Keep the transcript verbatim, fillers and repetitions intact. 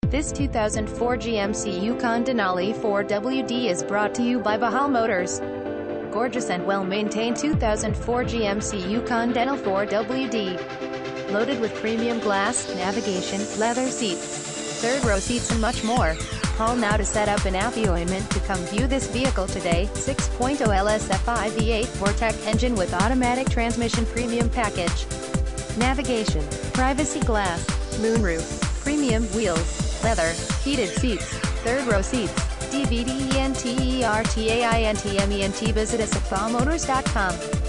This two thousand four G M C Yukon Denali four W D is brought to you by Bahal Motors. Gorgeous and well-maintained two thousand four G M C Yukon Denali four W D. Loaded with premium glass, navigation, leather seats, third-row seats and much more. Call now to set up an appointment to come view this vehicle today. six point oh L S F I V eight Vortec engine with automatic transmission premium package. Navigation, privacy glass, moonroof, premium wheels, leather, heated seats, third-row seats, D V D E N T E R T A I N T M E N T. Visit us at bahal motors dot com.